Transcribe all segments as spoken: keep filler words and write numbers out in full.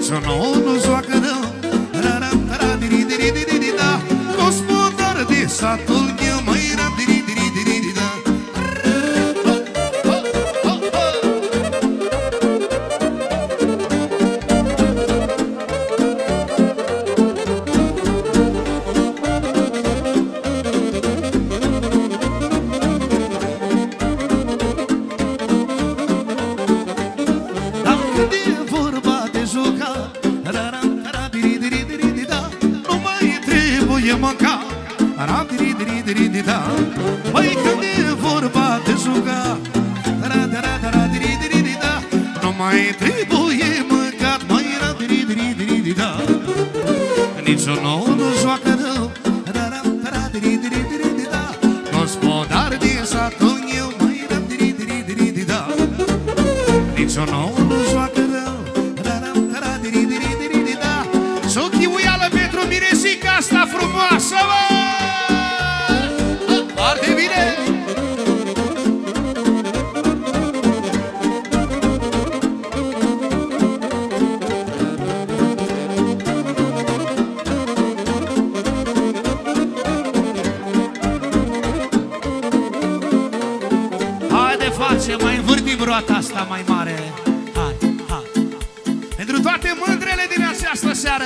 Nici-o nouă nu joacă rău. Gospodar de satul meu, măi, ra-diri-diri-diri-da. Băi, când e vorba de jucat, nu mai trebuie mâncat, măi, ra-diri-diri-diri-da. Nici-o nouă nu joacă rău, gospodar din satul meu, măi, ra-diri-diri-diri-da. Nici-o nouă nu joacă rău, și o chiuială pentru Miresica asta frumoasă, bă! Foarte bine! Haide, face, mai învârtim roata asta mai mare. Hai, hai! Pentru toate mândrele din această seară.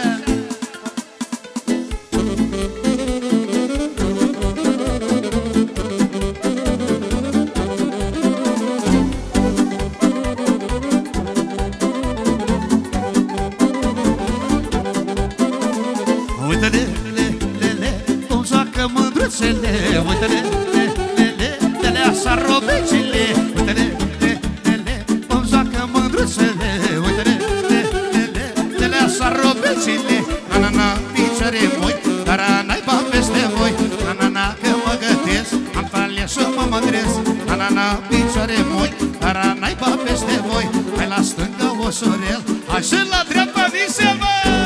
Uite-le, le, le, le, cum joacă mândruțele. Uite-le, le, le, le, le, le, așa robecile. Uite-le, le, le, le, cum joacă mândruțele. Uite-le, le, le, le, le, le, așa robecile. Na-na-na, picioare moi, dar n-ai bani peste voi. Na-na-na, că mă gătesc, am talia și mă mândresc. Na-na-na, picioare moi, dar n-ai bani peste voi. Hai la stânga o sorel, hai și la dreapta vise, mă!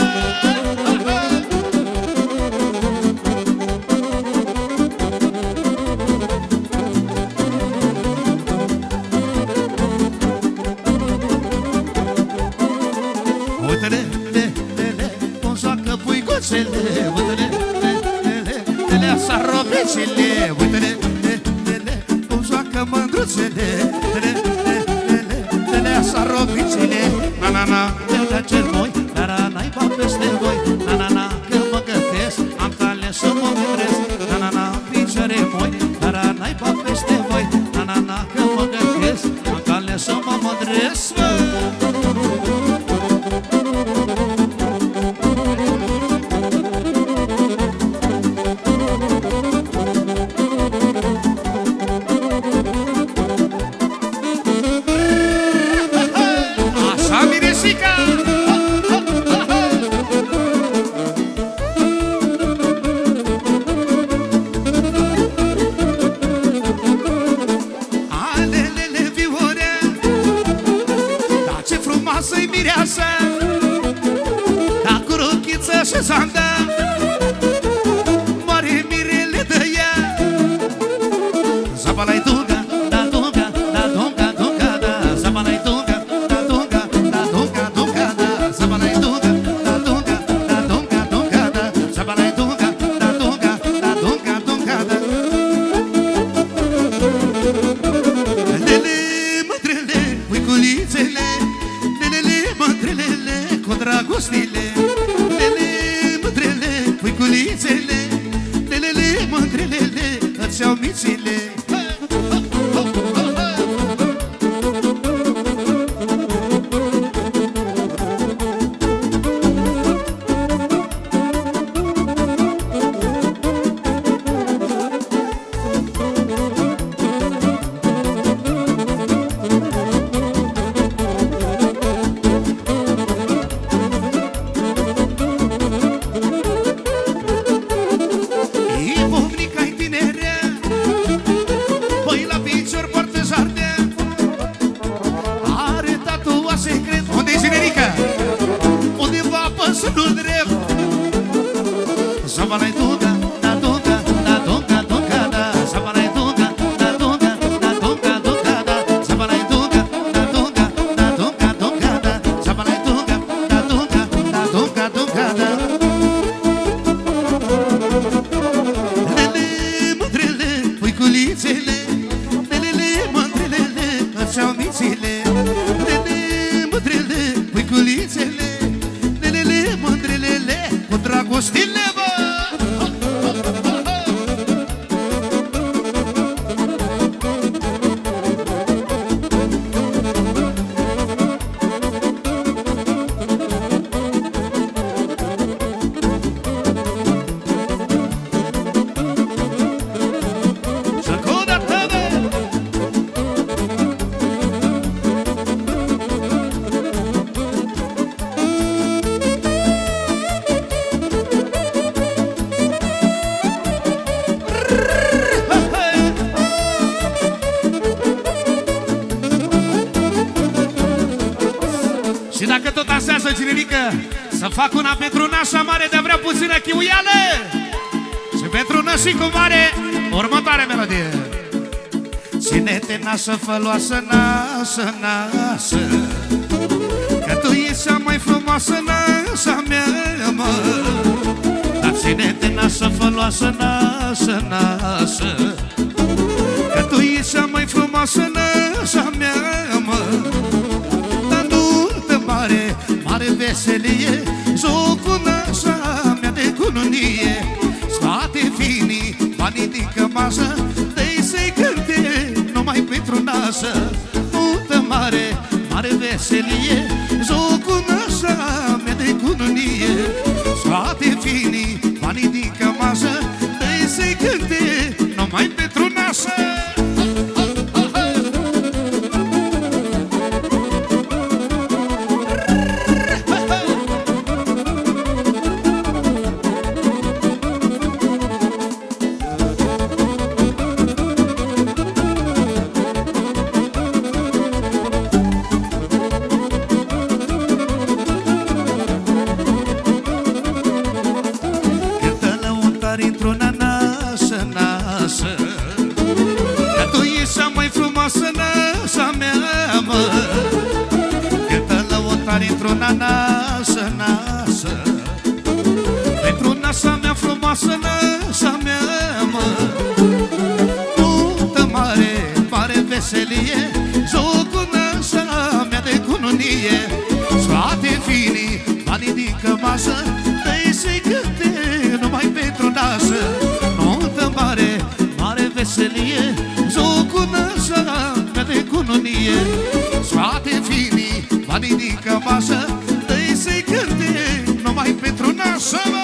Uite-le, le, le, le, cum joacă puicuțele. Uite-le, le, le, le, le, le, așa robecile. Uite-le, le, le, le, cum joacă mândruțele. Uite-le, le, le, le, le, le, așa robecile. Na-na-na, le-a cel moi, dar n-ai bani peste voi. Na-na-na, că mă gătesc, am tale să mă mândresc. Na-na-na, picioare moi, dar n-ai bani peste voi. Na-na-na, că mă gătesc, am tale să mă mândresc. Să-i mireasă, ca cu rochiță și zandă, mare mirele de ea. Zabalai dunga, da dunga, da dunga, dunga, da. Zabalai dunga, da dunga, da dunga, dunga, da. Zabalai dunga, da dunga, da dunga, dunga, da. Zabalai dunga, da dunga, da dunga, dunga, da. Lele, mătrele, puiculițele, mândrelele cu dragostile. Lele, mândrele, puiculițele. Lelele, mândrelele, îți iau mițile. Zabalai dunga, da dunga, da dunga, dunga, da. Zabalai dunga, da dunga, da dunga, dunga, da. Zabalai dunga, da dunga, da dunga, dunga, da. Zabalai dunga, da dunga, tot asează, cinerică, să fac una pentru nașa mare de vrea puțină chiuială. Și pentru nășicul mare, următoarea melodie. Ține-te nașă făloasă, nașă, nașă, că tu ești cea mai frumoasă, nașa mea, mă. Dar ține-te nașă făloasă, nașă, nașă, că tu ești cea mai frumoasă, nașa mea, mă. Dar nu-tă mare, mare veselie, jocul nașa mea de cununie. Scoate finii, banii din cămașă, dă-i să-i cânte numai pentru nașă. Nu-tă mare, mare veselie, jocul nașa mea de cununie. Scoate finii, banii din cămașă, dă-i să-i cânte numai pentru nașă. Într-una nașă, nașă, pentru nașa mea frumoasă, nașa mea, mă. Multă mare, mare veselie, jocul nașa mea de cununie. Scoate finii, banii din cămașă, dă-i să-i cânte numai pentru nașă. Multă mare, mare veselie, jocul nașa mea de cununie. Scoate finii, banii din cămașă, dă-i să-i cânte numai pentru nașă, mă.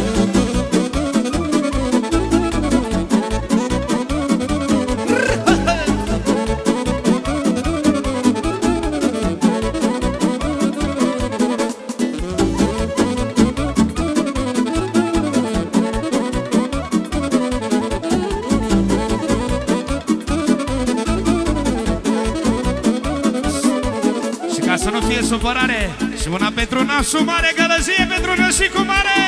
Să nu fie supărare, și una pentru nașul mare, gălăzie pentru nășicul mare.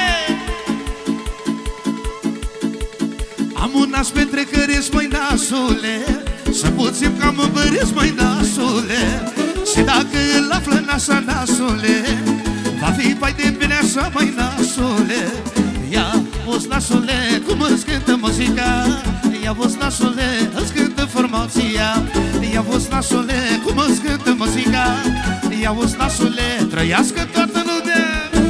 Am un naș petrecăresc, măi nașule, să puțin cam îmbăresc, măi nașule. Și dacă îl află nașa, nașule, va fi pai de bine așa, măi nașule. Ia vos nașule, cum îți cântă muzica, ia vos nașule, îți cântă formația. Ia vos nașule, cum îți cântă muzica, ia vos nașule, trăiască toată lumea.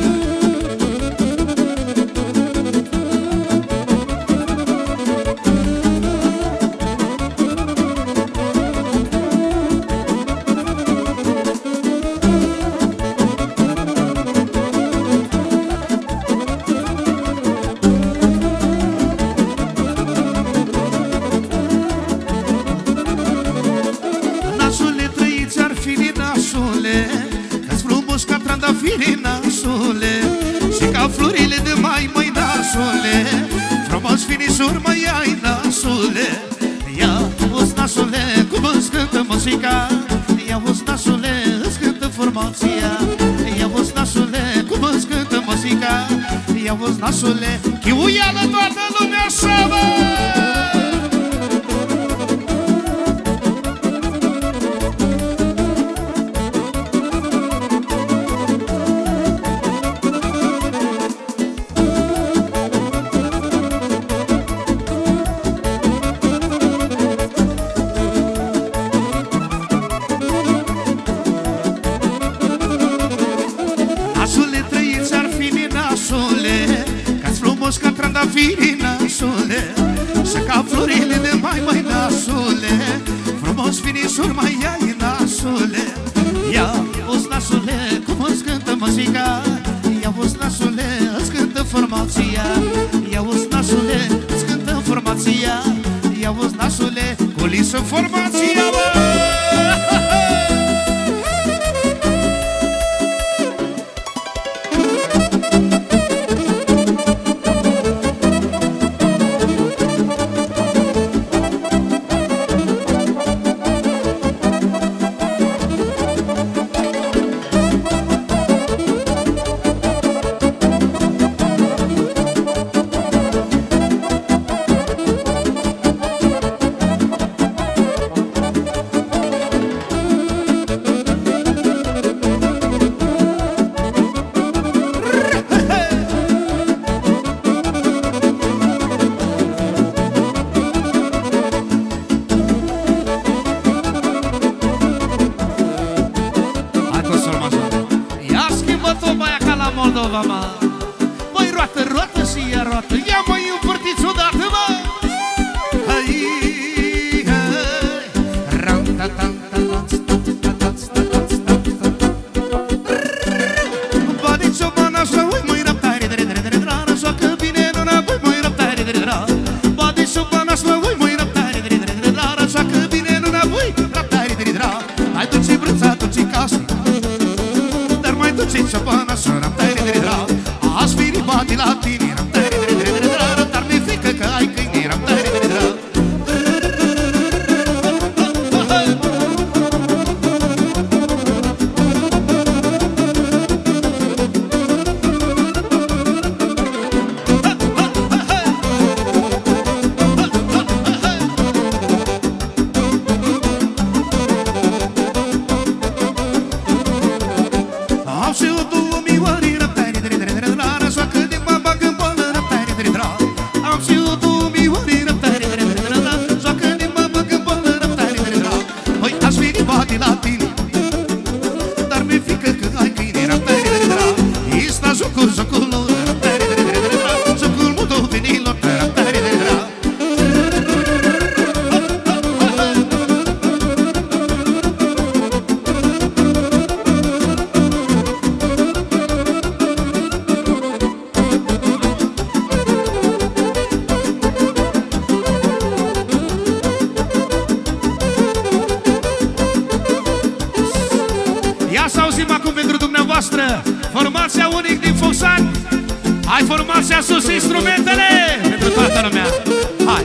Trandafiri, nașule, și ca florile de mai, măi, nașule, frumos finisuri, măi, ai, nașule. Ia vos nașule, cum îți cântă muzica, ia vos nașule, îți cântă formația. Ia vos nașule, cum îți cântă muzica, ia vos nașule, chiuială toată lumea așa, bă! Ca trandafiri, nașule, și ca florile de mai, mai, nașule, frumos finisuri, mai ai, nașule. Ia vos nașule, cum îți cântă muzica, ia vos nașule, îți cântă formația. Ia vos nașule, îți cântă formația. Ia vos nașule, culisă formația, bă! Moldova, mă. Măi, roată, roată și ea roată. Ia măi împărtiți odată, mă. Hai, hai. Ram, ta, ta, ta, ta, ta, ta, ta, ta, ta, ta, ta. Bade ciobana așa, ui, măi, răptare, dre, dre, dre, dre, joacă bine în înapoi, măi, răptare, dre, dre. Bade ciobana așa, ui, măi, răptare, dre, dre, dre, dre, joacă bine în înapoi, răptare, dre, dre. Hai duce brânța, duce casă, dar mai duce ciobana așa, răptare, dre, dre. Aș fi ribate la tine, răptare, dre, dre, dre, dre, dar mi-e frică că ai câine, răptare, dre, dre. Formația Unic din Foxani. Hai, formația sus instrumentele pentru toată lumea. Hai!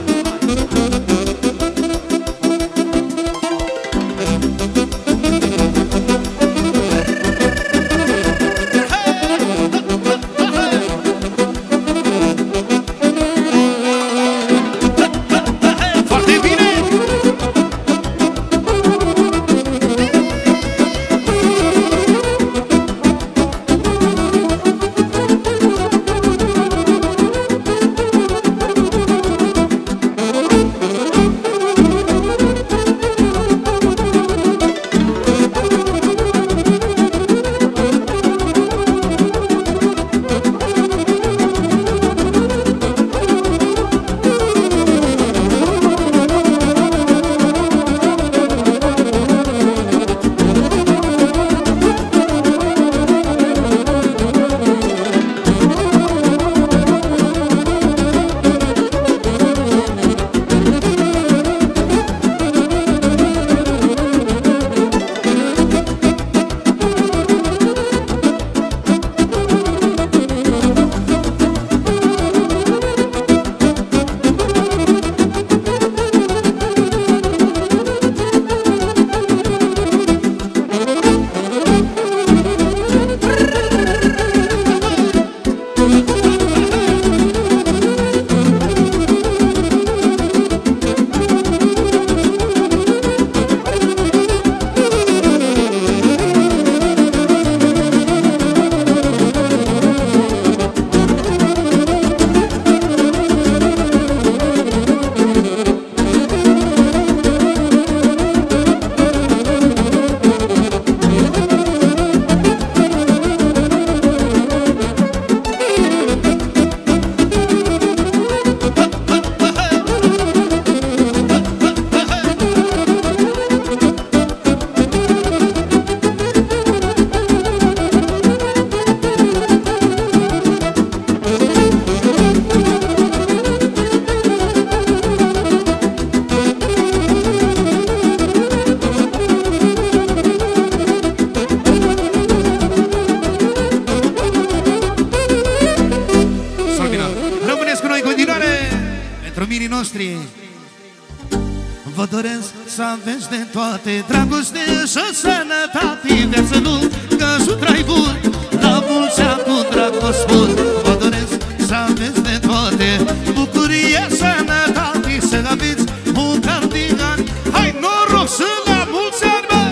Vă doresc să aveți de toate dragoste și sănătate, viață lungă și trai bun, la mulți ani cu dragos spun. Vă doresc să aveți de toate bucurie, sănătate, să aveți un cardigan. Hai, noroc și la mulți ani, bă!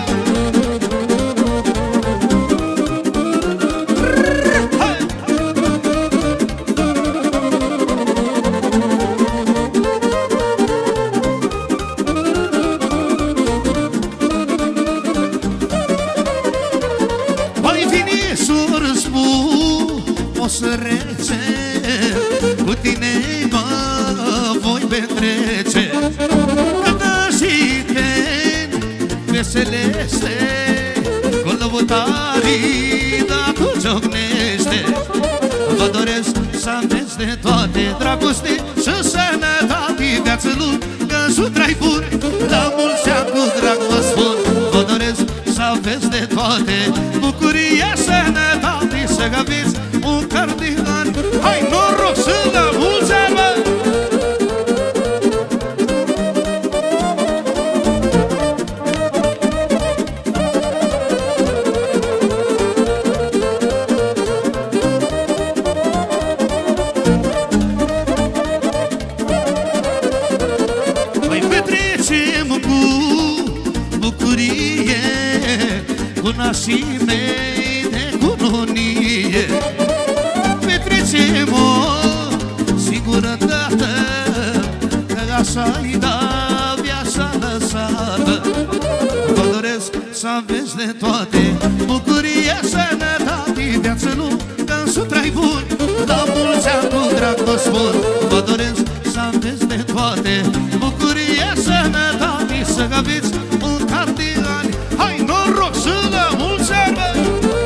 Vai veni su frumos rece, cu tine mă voi petrece. Cătășite veselese, cu lăutarii da tu ciocnește. Vă doresc să aveți de toate dragoste și sănătate, viață lungă și trai bun. La mulți ani cu drag vă spun, vă doresc să aveți de toate bucurie, sănătate, să aveți un cardigan. Hai, noroc și la mulți ani, mă! Nașii mei de cununie, petrecem-o singurătate, că așa-i da viața lăsată. Vă doresc să aveți de toate bucurie, sănătate, viață lungă și trai bun. La mulți ani cu drag vă spun, vă doresc să aveți de toate bucurie, sănătate, să aveți un car de ani. Hai, noroc și la mulți ani, mă!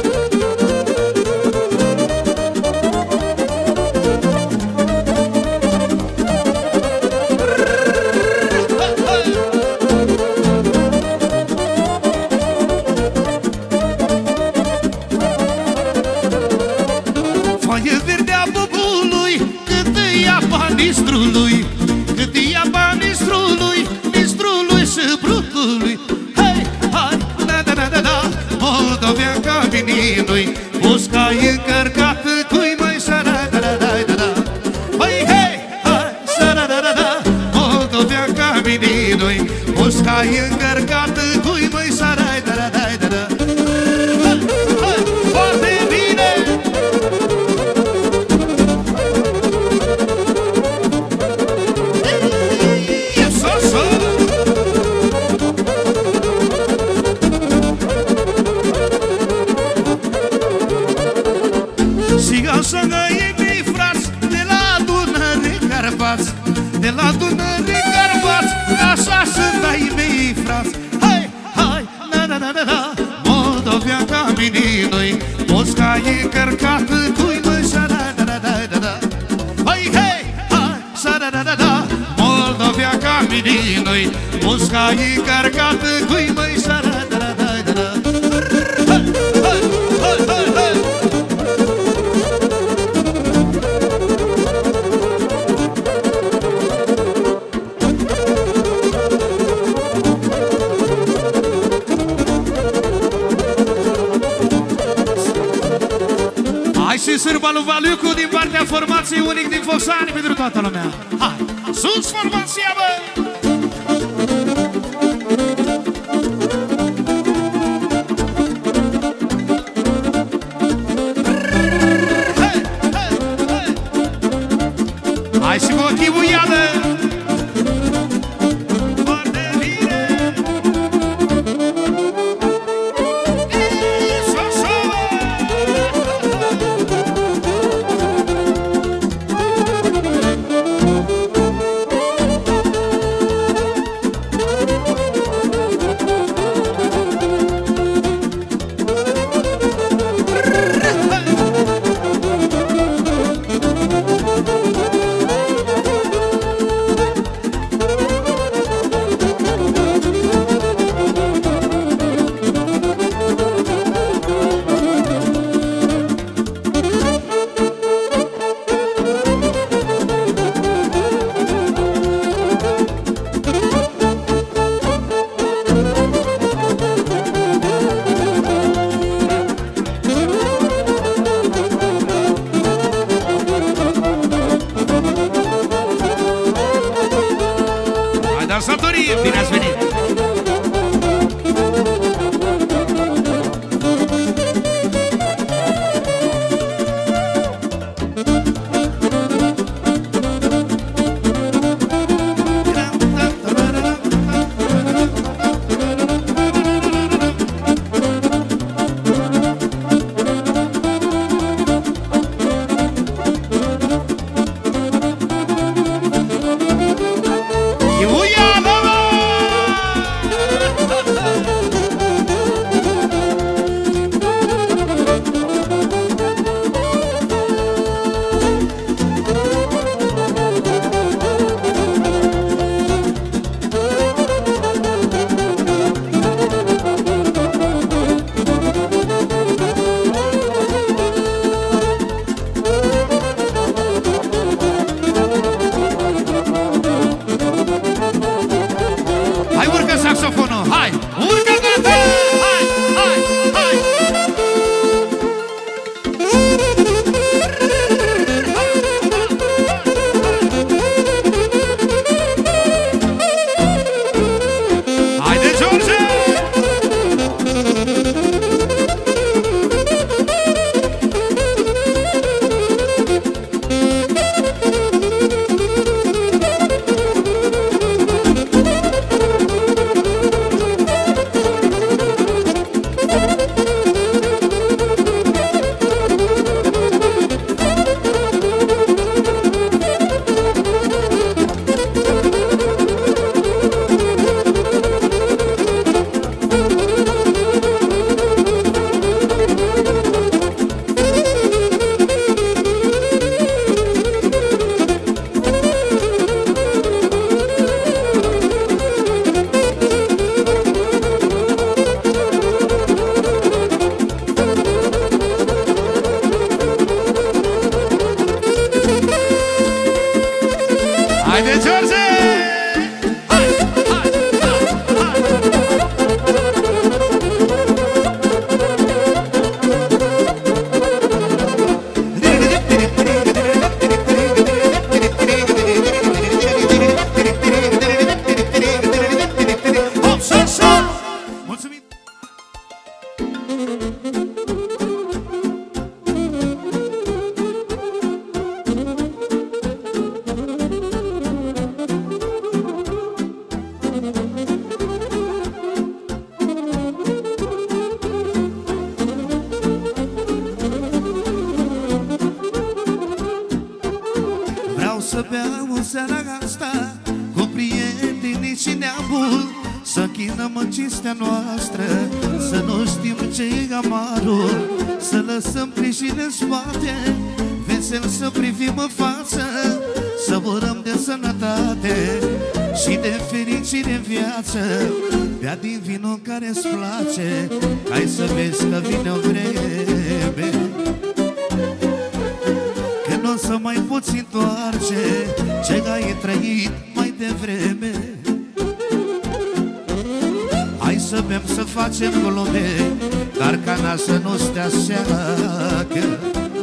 Foaie verde a bobului, cât îi ia banistrului, cât îi ia banistrului, mistrului și brutului. Moldovean ca vininui, usca-i încărcată cu-i măi sa-da-da-da-da-da-da. Hai, hei, hai, sa-da-da-da-da. Moldovean ca vininui, usca-i încărcată cu-i măi sa-da-da-da-da-da. Hai, hai, foarte bine! E sa-sa! Să-i mei frați, de la Dunăre Carpați, de la Dunăre Carpați, așa sunt ai mei frați. Hai, hai, na-na-na-na-na, Moldovean ca vininui, usca-i încărcată cu-i măi sa-da-da-da-da-da. Hai, hei, hai, sa-da-da-da-da, Moldovean ca vininui, usca-i încărcată cu-i măi sa-da-da-da-da-da. Hai, hai, hai, hai, hai. Și Sârba lui Valiucu din partea formației Unic din Fosani pentru toată lumea. Hai, sus formația, bă! Hey, hey, hey. Hai și motivul iadă! Dansatorie, bine ați venit! Vreau să beau în seara asta cu prietenii și neamul, să închinăm în cinstea noastră, să nu știm ce-i amarul, să lăsăm grijile în spate, vesel să privim în față, să urăm de sănătate și de fericire în viață. Bea din vinul care-ți place, hai să vezi că vine o vreme că nu o să mai poți întoarce ce ai trăit mai devreme. Hai să bem, să facem glume, dar cana să nu stea seacă.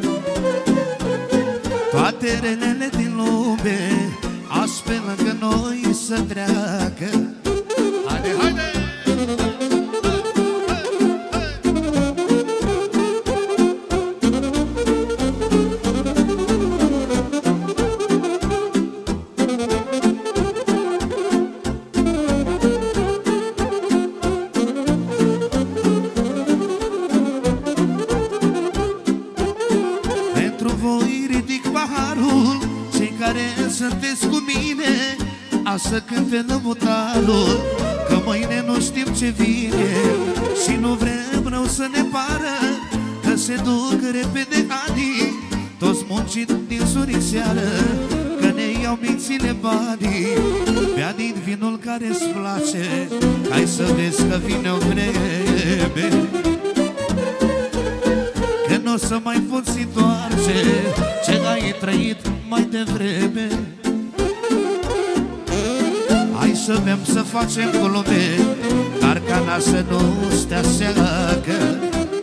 Toate relele din lume azi pe lângă noi să treacă. Haide, haide! Sunteți cu mine, să cânte lăutarul, că mâine nu știm ce vine și nu vrem rău să ne pară, că se duc repede anii, toți muncit din suriseară, că ne iau mințile banii. Bea din vinul care-ți place, hai să vezi că vine o vreme că nu o să mai poți întoarce ce ai trăit mai devreme. Hai să bem, să facem glume, dar cana să nu stea seacă.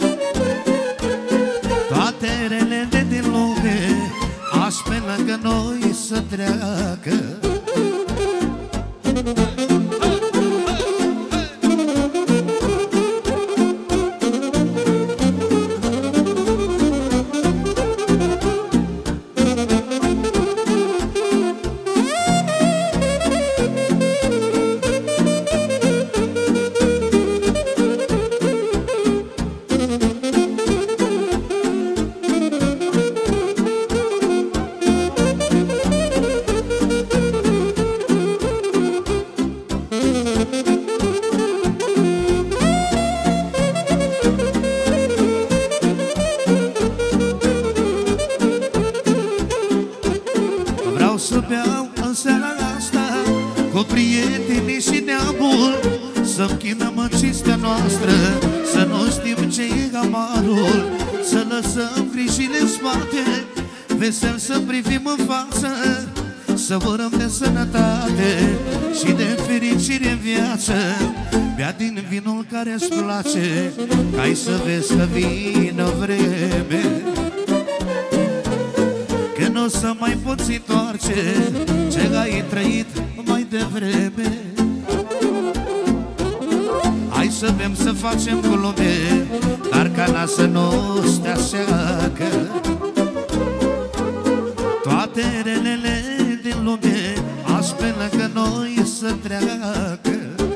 Toate relele din lume azi pe lângă noi să treacă. Vesel să privim în față, să urăm de sănătate și de fericire în viață. Bea din vinul care-ți place, hai să vezi că vine o vreme că nu o să mai poți întoarce ce ai trăit mai devreme. Hai să bem, să facem glume, dar cana să nu stea seacă. Toate relele din lume azi pe lângă noi să treacă.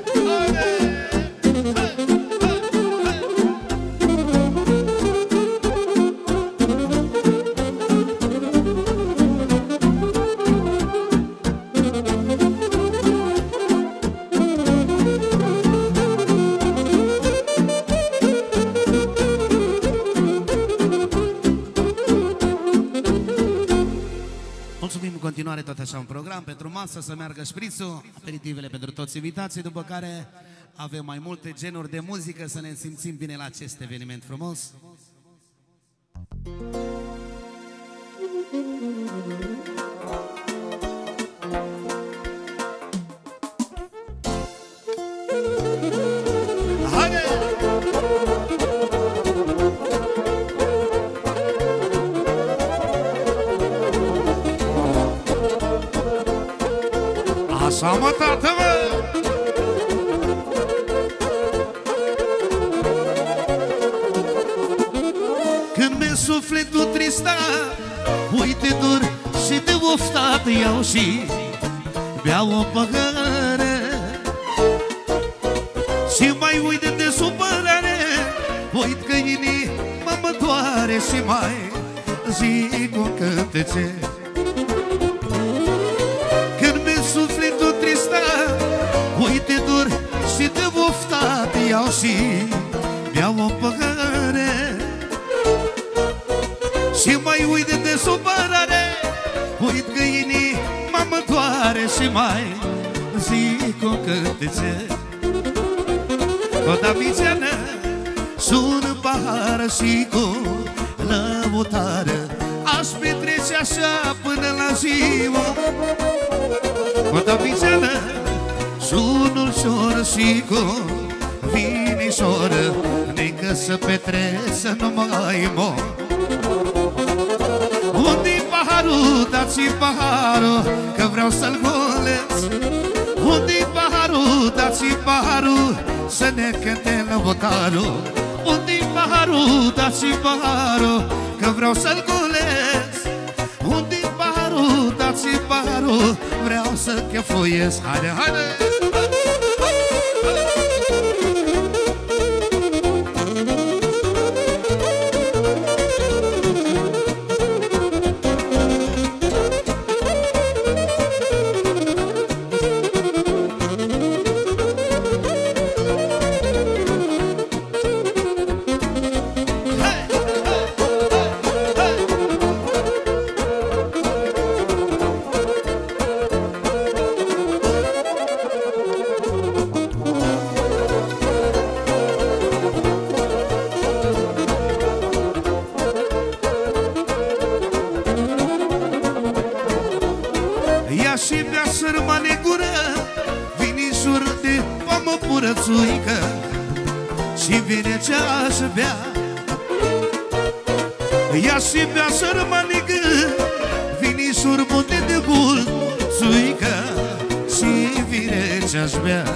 Tot așa un program pentru masă, să meargă șprițul, aperitivele pentru toți invitații, după care avem mai multe genuri de muzică, să ne simțim bine la acest eveniment frumos. Așa mă, tată, mă! Când mi-e sufletul tristat, uite dur și de oftat iau și beau o păhără și mai uite de supărare, uit că inima mă doare și mai zic un cântece. și beau o păhăre și mai uit de supărare, uit că inima mă doare și mai zic o cântece. O damițeană sună pahară și cu lăutară, aș petrece așa până la ziua. O damițeană sună ușor și cu vinișoră, nică să petrece să nu mai mor. Unde-i paharul, dați-i paharul, că vreau să-l golesc. Unde-i paharul, dați-i paharul, să ne cânte lăutarul. Unde-i paharul, dați-i paharul, că vreau să-l golesc. Unde-i paharul, dați-i paharul, vreau să chefuiesc. Haide, haide! Și bea sărmane gură vinișor de pomă purățuică, și vine ce-aș bea. Ia și bea sărmane gură vinișor bune de bulțuică, și vine ce-aș bea.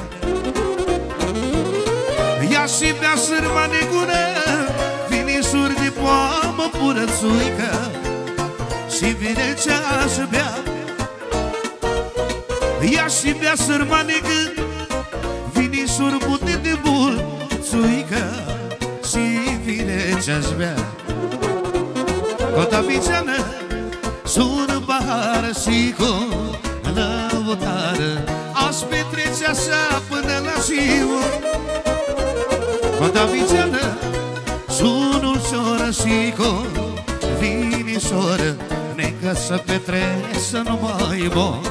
Ia și bea sărmane gură vinișor de pomă purățuică, și vine ce-aș bea. Ia și bea sărmanegă vinișor bune de bulțuică, și vine ce-aș bea. O damițeană sună pahară și cu lăutară, aș petrece așa până la ziua. O damițeană sună ușoră și cu vinișoră, necă să petrece să nu mai mor.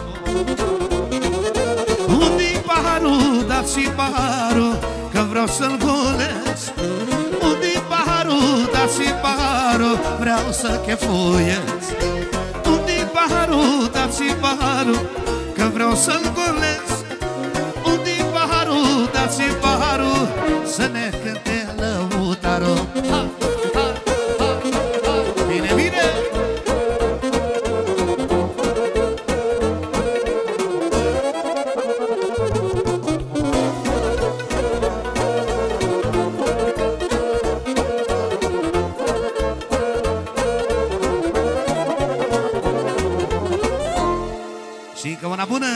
Unde-i paharul, dați-i paharul, că vreau să-l golesc. Unde-i paharul, dați-i paharul, vreau să chefuiesc. Unde-i paharul, dați-i paharul, că vreau să-l golesc. Unde-i paharul, dați-i paharul, să ne cânte lăutarul. Ha, ha, ha, ha. Bine, bine! Și încă una bună!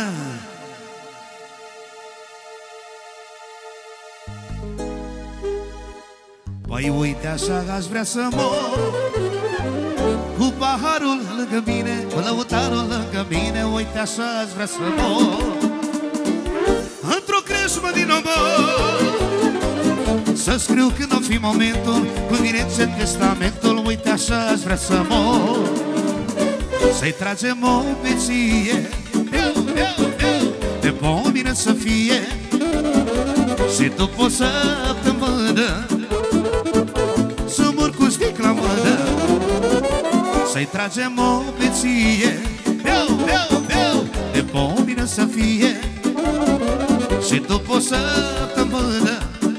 Păi uite așa aș vrea să mor, cu paharul lângă mine, cu lăutarul lângă mine. Uite așa aș vrea să mor, într-o crâșmă din omor, să scriu când o fi momentul, cu vinețe testamentul. Uite așa aș vrea să mor, să-i tragem o beție de pomină să fie, și după o săptămână să mor cu sticla în mână. Să-i tragem o beție de pomină să fie, și după o săptămână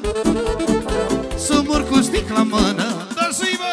să mor cu sticla în mână. Dați-i-vă!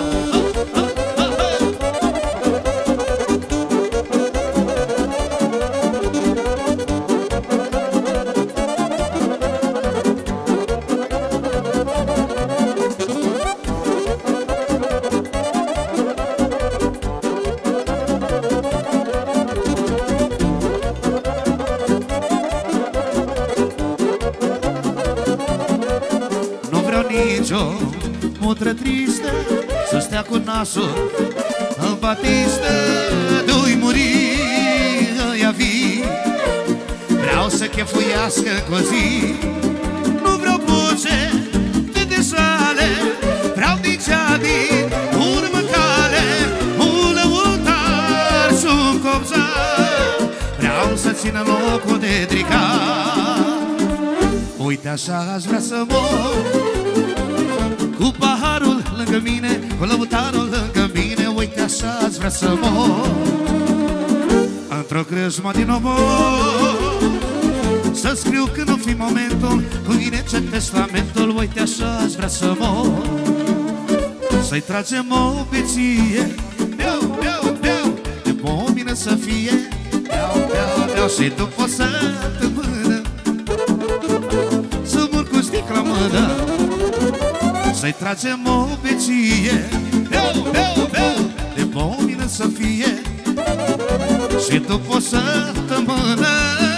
Nicio mutră tristă să stea cu nasul în batistă, du-i muri ăia vii. Vreau să chefuiască cu zi, nu vreau poze frumoase de sale, vreau de cea din urmă cale, un lăutar și un copzar, vreau să țină locul de dricar. Uite așa aș vrea să mor, cu paharul lângă mine, cu lăutarul lângă mine. Uite așa aș vrea să mor, într-o crâșmă din omor, să scriu când o fi momentul, cu ghinice testamentul. Uite așa aș vrea să mor, să-i tragem o beție, beau, beau, beau, de pomină să fie, beau, beau, beau, și după o săptămână să mor cu sticla în mână, să-i tragem o beție, beau, beau, beau, de pomină să fie, și după o săptămână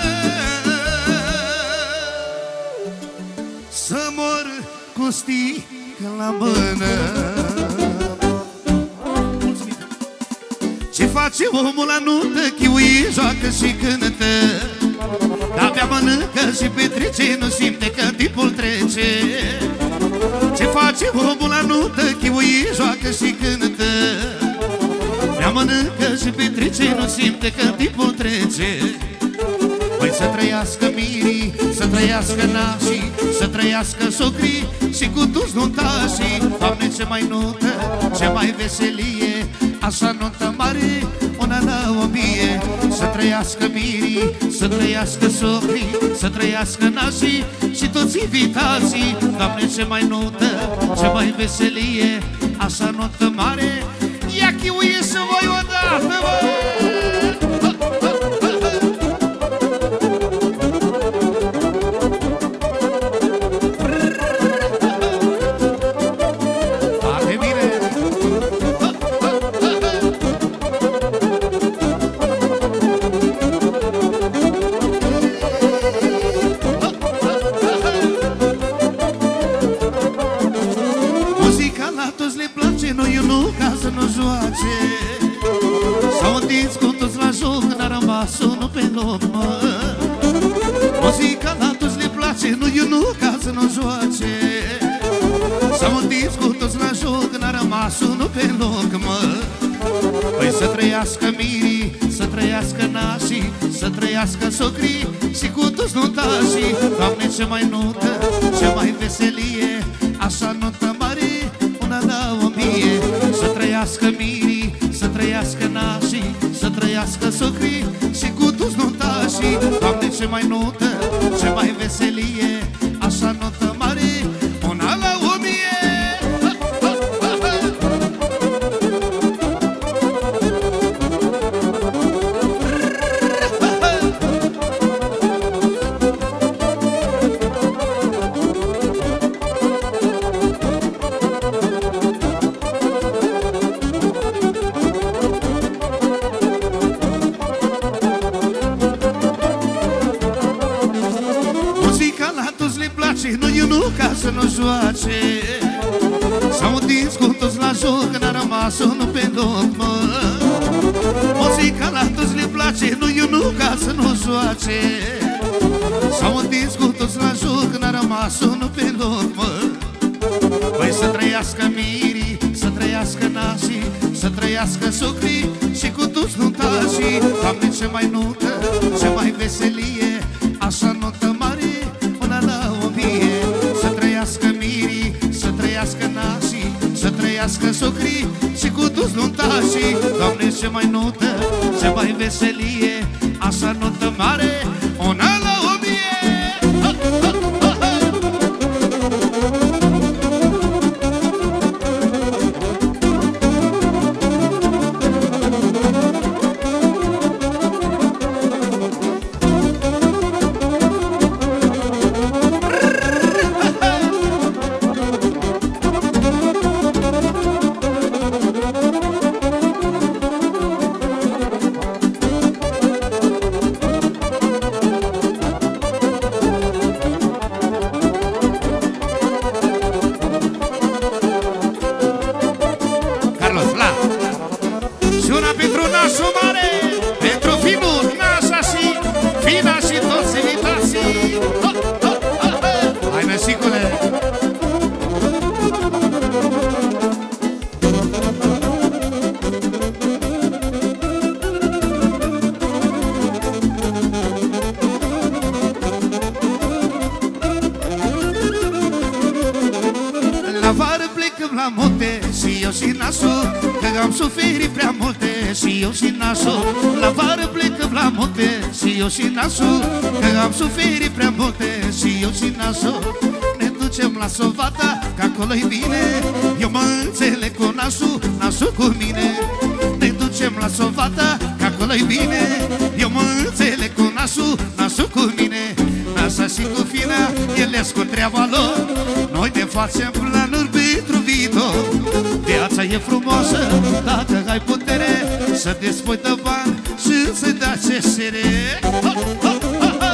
să mor cu sticla la mână. Ce face omul la nuntă? Chiui, joacă și cântă, abia mănâncă și petrece, nu simte că timpul trece. Ce face omul la nuntă? Chiui, joacă și cântă, abia mănâncă și petrece, nu simte că timpul trece. Păi să trăiască mirii, să trăiască nașii, să trăiască socrii și cu toți nuntașii. Doamne, ce mai nuntă, ce mai veselie, așa nuntă mare, una la o mie. Să trăiască mirii, să trăiască socrii, să trăiască nașii și toți invitații. Doamne, ce mai nuntă, ce mai veselie, așa nuntă mare. Ia chiuie să voi odată, bă! S-au întins cu toți la joc, n-a rămas unul pe loc, mă. Muzica la toți le place, nu e nu ca să nu joace. S-au întins cu toți la joc, n-a rămas unul pe loc, mă. Păi să trăiască mirii, să trăiască nașii, să trăiască socrii și cu toți nuntașii. Doamne, ce mai nuntă, ce mai veselie, așa nuntă mare, una la o mie. Să trăiască mirii, să trăiască nașii, să trăiască socrii și cu toți nuntașii. Doamne, ce mai nuntă, ce mai veselie, așa nuntă mare, una la o mie. Nu e nu ca să nu joace. S-au întins cu toți la joc, n-a rămas unul pe loc, mă. Muzica la toți le place, nu e nu ca să nu joace. S-au întins cu toți la joc, n-a rămas unul pe loc, mă. Păi să trăiască mirii, să trăiască nașii, să trăiască socrii și cu toți nuntașii. Doamne, ce mai nuntă, ce mai veselie, așa nuntă mare, una la o mie. Să trăiască mirii, să trăiască nașii, să trăiască socrii și cu toți nuntașii. Doamne, ce mai nuntă, ce mai veselie, așa nuntă mare, una la o mie. Ha, ha, ha, ha. eu și nasul, că am suferit prea multe. Și eu și nasul, la vară plecăm la munte. Și eu și nasul, că am suferit prea multe. Și eu și nasul, ne ducem la Sovata, că acolo-i bine. Eu mă înțeleg cu nasul, nasul cu mine. Ne ducem la Sovata, că acolo-i bine. Eu mă înțeleg cu nasul, nasul cu mine. Nasa și cu fina, ele cu treaba lor. Noi ne facem planuri pentru viitor. Viața e frumoasă dacă ai putere să despui de bani și să-i dai ce sere. Ha, ha, ha, ha.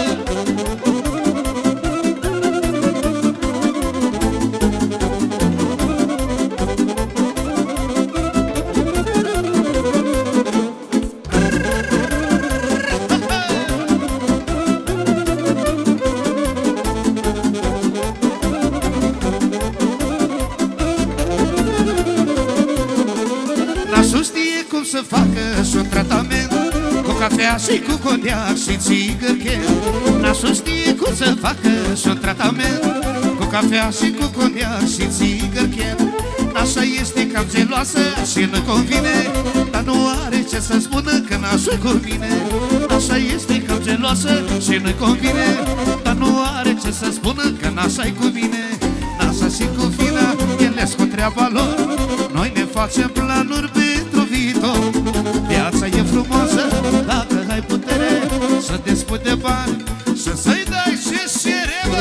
Să facă și un tratament cu cafea și cu coniac și țigărche. Nasul știe cum să facă și un tratament cu cafea și cu coniac și țigărche. Nașa este cam geloasă și nu convine, dar nu are ce să spună că nasul cu mine. Nașa este cam geloasă și nu convine, dar nu are ce să spună că nașa-i cu mine. Nașa și cu fina, ele-s cu treaba lor. Noi ne facem planuri pentru viitor. Viața e frumoasă dacă ai putere să despui de bani și să-i dai ce cere, bă.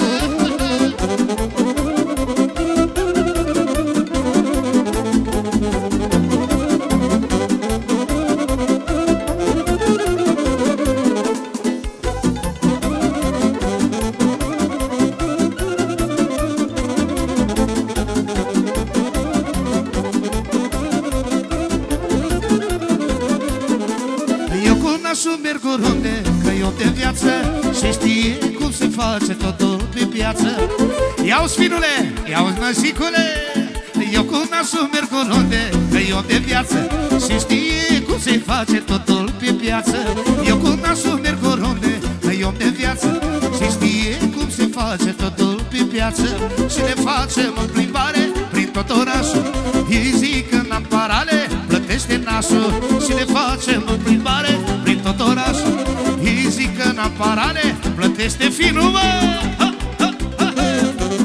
Merg oriunde, că eu de viață și știe cum se face totul pe piață. Ia-uzi, finule, ia-uzi, năsicule, eu cu nasul merg oriunde, că eu de viață și știe cum se face totul pe piață. Eu cu nasul merg oriunde, că eu de viață și știe cum se face totul pe piață. Și ne facem în plimbare prin tot orașul. Ei zic că n-am parale, plătește nasul. Și ne facem în plimbare prin tot orașul. Ei zic că n-am parale, plătește finul, mă! Ha, ha, ha, ha.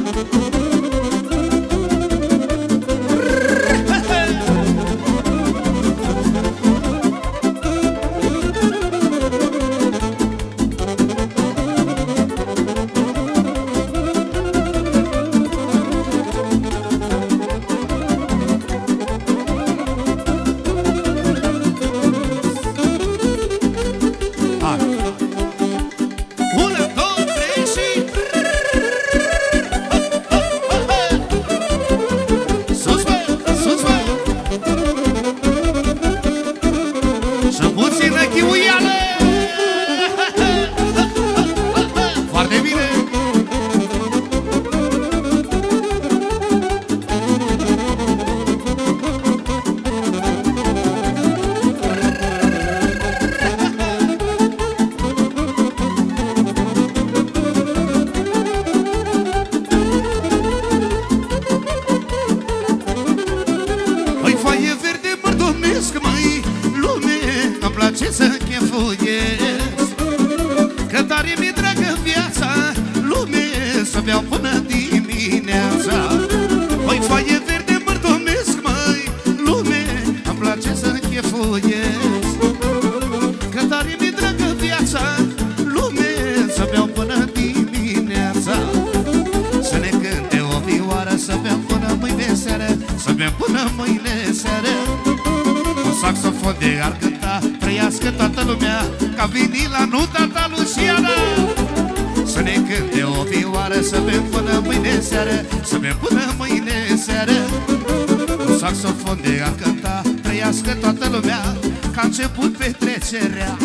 Saxofon de a cânta, trăiască toată lumea, că a început petrecerea.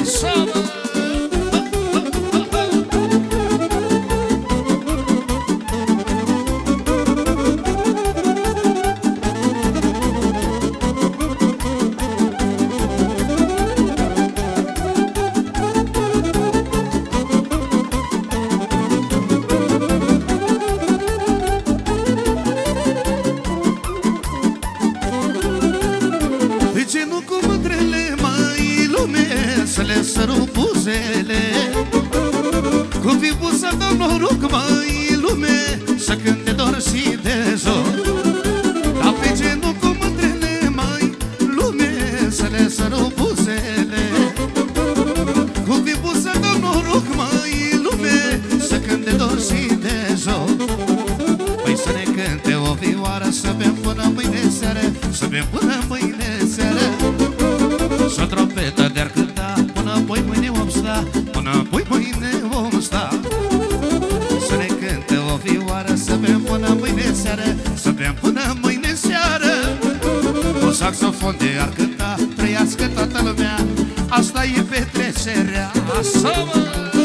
genul cu mândrele, măi, lume, să le săru buzele. Cu vivul să dau noroc, măi, lume, să cânte doar și de joc. Dar pe genul cu mândrele, măi, lume, să le săru buzele. Cu vivul să dau noroc, măi, lume, să cânte doar și de joc. Păi să ne cânte o vioară, să bem până mâine seară, să bem până mâine seară. Și o trompetă de-ar cânta, până apoi mâine vom sta, până apoi mâine vom sta. Să ne cânte o vioară, să bem până mâine seară, să bem până mâine seară. Un saxofon de-ar cânta, trăiască toată lumea, asta e petrecerea. Așa, mă!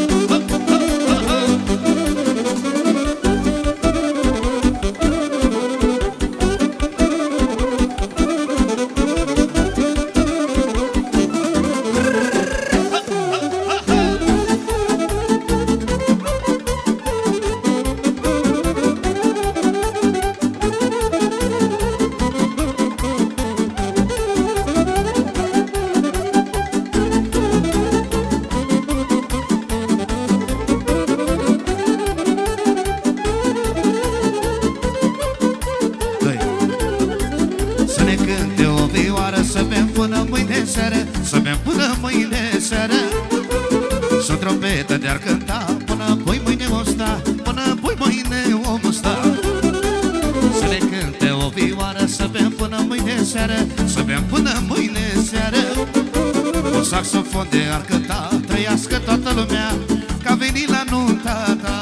Să bem până mâine seară, să bem până mâine seară. Și o trompetă de-ar cânta, până apoi mâine vom sta, până apoi mâine vom sta. Să ne cânte o vioară, să bem până mâine seară, să bem până mâine seară. Un saxofon de-ar cânta, trăiască toată lumea, că a venit la nunta ta.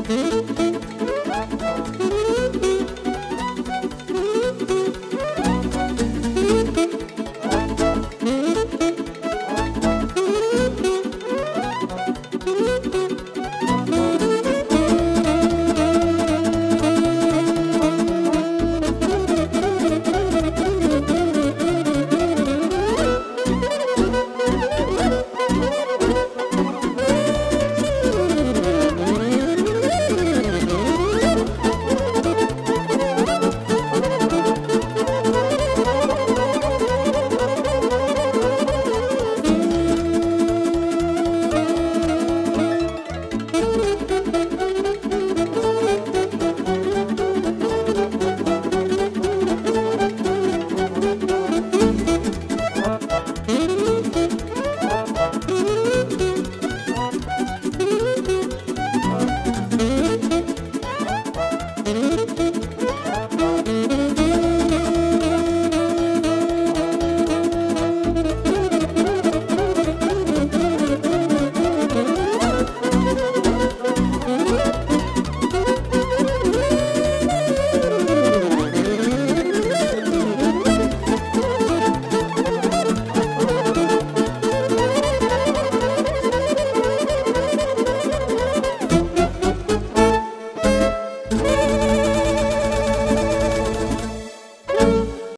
Muzica